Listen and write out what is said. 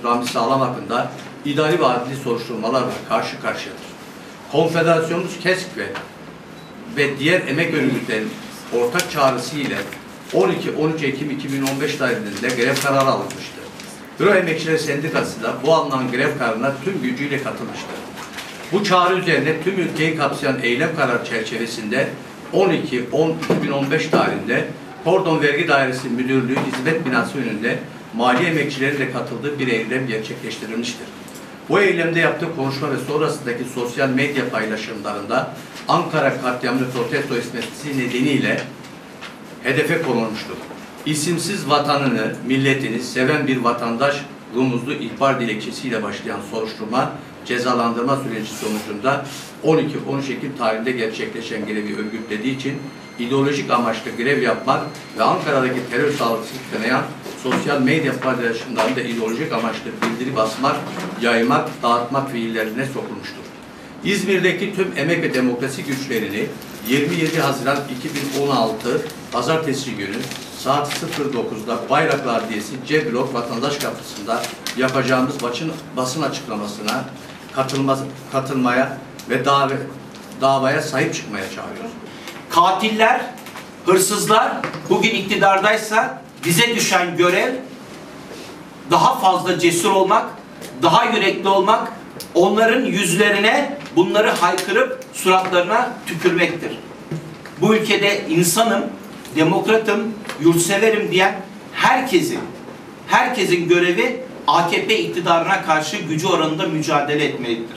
Ramiz Sağlam hakkında idari ve adli soruşturmalarla karşı karşıyadır. Konfederasyonumuz KESK ve diğer emek örgütlerinin ortak çağrısı ile 12-13 Ekim 2015 tarihinde grev kararı alınmıştır. Büro Emekçileri Sendikası da bu alınan grev kararına tüm gücüyle katılmıştır. Bu çağrı üzerine tüm ülkeyi kapsayan eylem kararı çerçevesinde 12-10-2015 tarihinde Kordon Vergi Dairesi Müdürlüğü Hizmet Binası önünde mali emekçilerin de katıldığı bir eylem gerçekleştirilmiştir. Bu eylemde yaptığı konuşma ve sonrasındaki sosyal medya paylaşımlarında Ankara katliamını protesto etmesi nedeniyle hedefe konulmuştur. İsimsiz vatanını, milletini seven bir vatandaş rumuzlu ihbar dilekçesiyle başlayan soruşturma, cezalandırma süreci sonucunda 12-13 Ekim tarihinde gerçekleşen grevi örgütlediği için ideolojik amaçlı grev yapmak ve Ankara'daki terör saldırısı kınayan sosyal medya paylaşımlarında ideolojik amaçlı bildiri basmak, yaymak, dağıtmak fiillerine sokulmuştur. İzmir'deki tüm emek ve demokrasi güçlerini 27 Haziran 2016 Pazartesi günü saat 09'da Bayraklı Adliyesi C Blok Vatandaş Kapısı'nda yapacağımız basın açıklamasına katılmaya ve davaya sahip çıkmaya çağırıyoruz. Katiller, hırsızlar bugün iktidardaysa bize düşen görev daha fazla cesur olmak, daha yürekli olmak, onların yüzlerine bunları haykırıp suratlarına tükürmektir. Bu ülkede insanım, demokratım, yurtseverim diyen herkesin görevi AKP iktidarına karşı gücü oranında mücadele etmelidir.